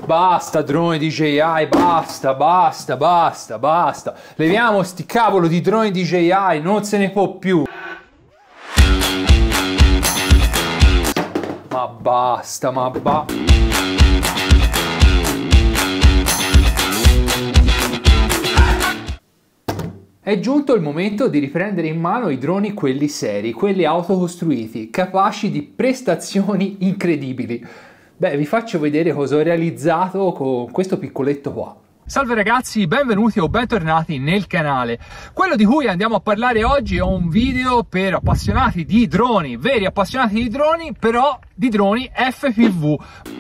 Basta droni DJI, basta, basta, basta, basta. Leviamo sti cavolo di droni DJI, non se ne può più. Ma basta, ma basta. È giunto il momento di riprendere in mano i droni quelli seri, quelli autocostruiti, capaci di prestazioni incredibili. Beh, vi faccio vedere cosa ho realizzato con questo piccoletto qua. Salve ragazzi, benvenuti o bentornati nel canale. Quello di cui andiamo a parlare oggi è un video per appassionati di droni, veri appassionati di droni, però di droni FPV.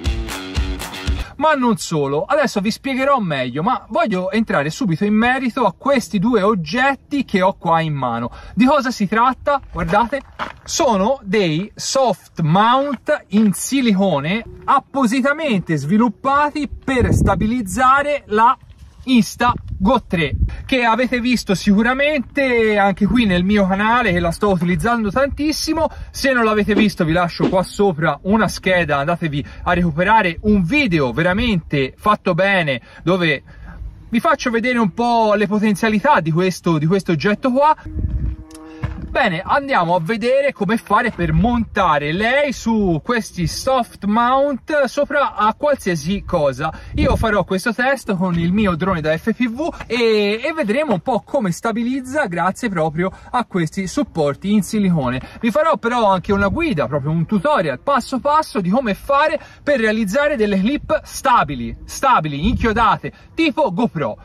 Ma non solo, adesso vi spiegherò meglio, ma voglio entrare subito in merito a questi due oggetti che ho qua in mano. Di cosa si tratta? Guardate, sono dei soft mount in silicone appositamente sviluppati per stabilizzare la Instago 3, che avete visto sicuramente anche qui nel mio canale, che la sto utilizzando tantissimo. Se non l'avete visto vi lascio qua sopra una scheda, andatevi a recuperare un video veramente fatto bene dove vi faccio vedere un po' le potenzialità di questo oggetto qua. Bene, andiamo a vedere come fare per montare lei su questi soft mount sopra a qualsiasi cosa. Io farò questo test con il mio drone da FPV e vedremo un po' come stabilizza grazie proprio a questi supporti in silicone. Vi farò però anche una guida, proprio un tutorial passo passo di come fare per realizzare delle clip stabili, inchiodate, tipo GoPro.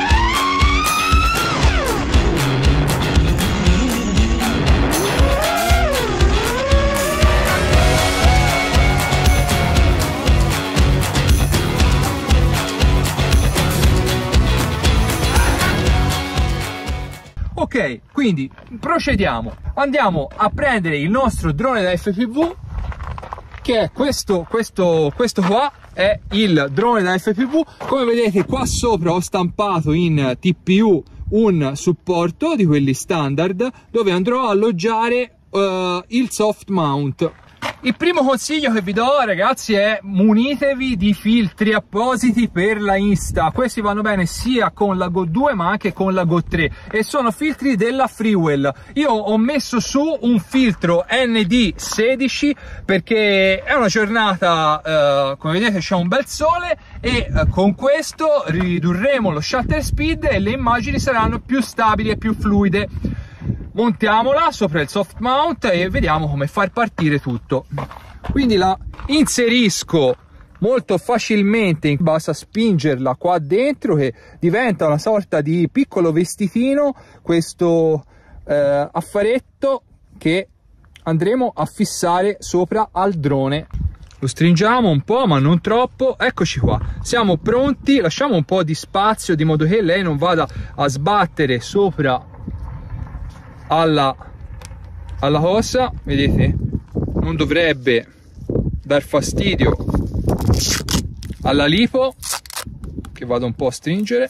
Ok, quindi procediamo. Andiamo a prendere il nostro drone da FPV, che è questo qua, è il drone da FPV. Come vedete qua sopra ho stampato in TPU un supporto di quelli standard dove andrò a alloggiare il soft mount. Il primo consiglio che vi do ragazzi è munitevi di filtri appositi per la Insta. Questi vanno bene sia con la Go 2 ma anche con la Go 3 e sono filtri della Freewell. Io ho messo su un filtro ND16 perché è una giornata, come vedete c'è un bel sole e con questo ridurremo lo shutter speed e le immagini saranno più stabili e più fluide. Montiamola sopra il soft mount e vediamo come far partire tutto. Quindi la inserisco molto facilmente, basta spingerla qua dentro che diventa una sorta di piccolo vestitino, questo affaretto che andremo a fissare sopra al drone. Lo stringiamo un po' ma non troppo. Eccoci qua, siamo pronti. Lasciamo un po' di spazio di modo che lei non vada a sbattere sopra alla cosa, vedete, non dovrebbe dar fastidio alla lipo, che vado un po' a stringere.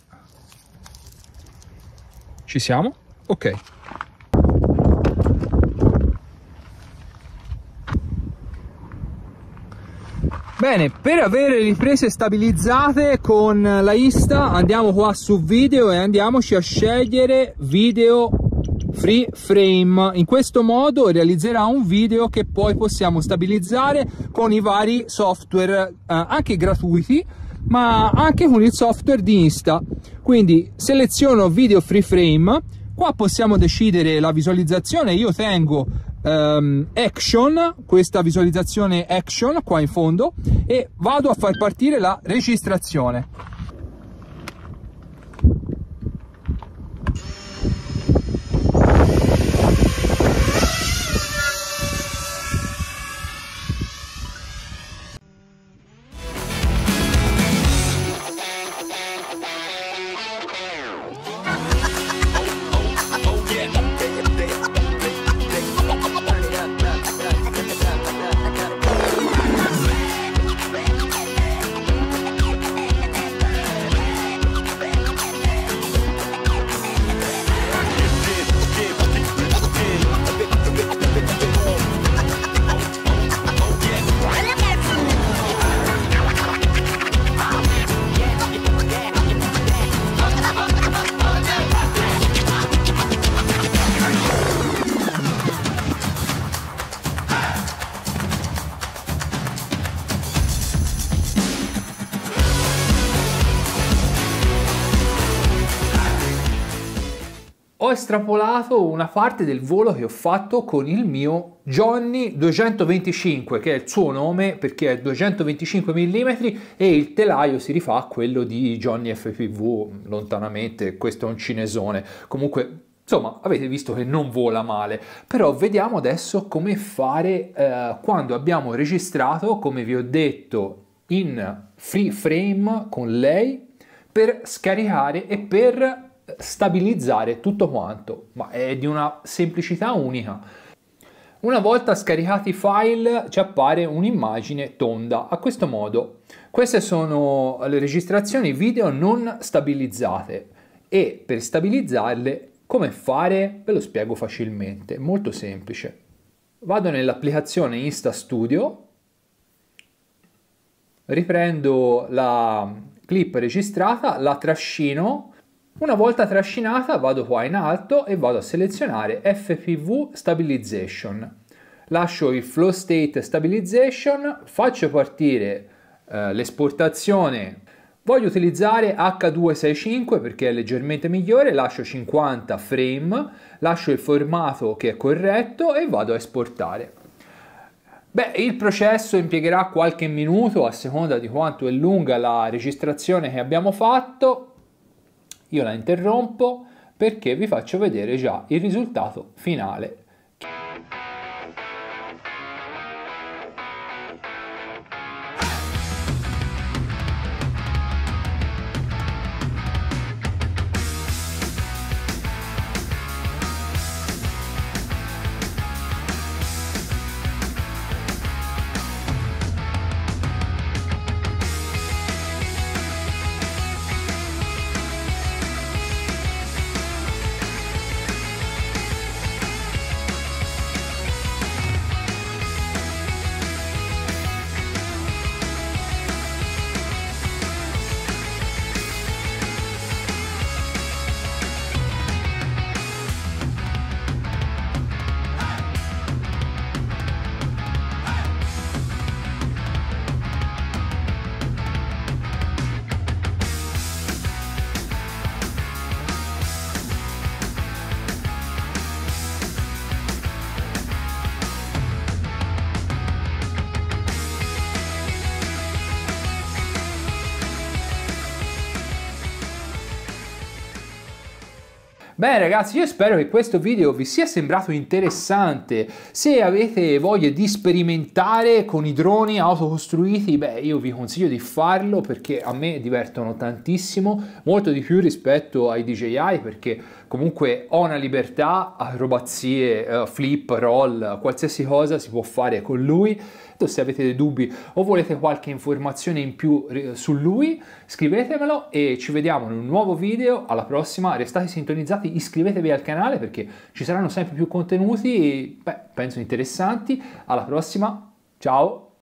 Ci siamo? Ok. Bene, per avere le riprese stabilizzate con la Insta andiamo qua su video e andiamoci a scegliere video free frame. In questo modo realizzerà un video che poi possiamo stabilizzare con i vari software anche gratuiti ma anche con il software di Insta. Quindi seleziono video free frame, qua possiamo decidere la visualizzazione. Io tengo action, questa visualizzazione action qua in fondo, e vado a far partire la registrazione. ho estrapolato una parte del volo che ho fatto con il mio Johnny 225, che è il suo nome perché è 225 mm e il telaio si rifà a quello di Johnny FPV lontanamente. Questo è un cinesone. Comunque, insomma, avete visto che non vola male. Però vediamo adesso come fare quando abbiamo registrato, come vi ho detto, in free frame con lei, per scaricare e per stabilizzare tutto quanto, ma è di una semplicità unica. Una volta scaricati i file ci appare un'immagine tonda a questo modo. Queste sono le registrazioni video non stabilizzate e per stabilizzarle come fare ve lo spiego facilmente, molto semplice. Vado nell'applicazione InstaStudio, riprendo la clip registrata, la trascino. Una volta trascinata vado qua in alto e vado a selezionare FPV Stabilization. Lascio il Flow State Stabilization, faccio partire l'esportazione. Voglio utilizzare H265 perché è leggermente migliore, lascio 50 frame, lascio il formato che è corretto e vado a esportare. Beh, il processo impiegherà qualche minuto a seconda di quanto è lunga la registrazione che abbiamo fatto. Io la interrompo perché vi faccio vedere già il risultato finale. Beh ragazzi, io spero che questo video vi sia sembrato interessante. Se avete voglia di sperimentare con i droni autocostruiti, beh, io vi consiglio di farlo perché a me divertono tantissimo, molto di più rispetto ai DJI, perché comunque ho una libertà, acrobazie, flip, roll, qualsiasi cosa si può fare con lui. Se avete dei dubbi o volete qualche informazione in più su lui, scrivetemelo e ci vediamo in un nuovo video. Alla prossima, restate sintonizzati, iscrivetevi al canale perché ci saranno sempre più contenuti, beh, penso interessanti. Alla prossima, ciao!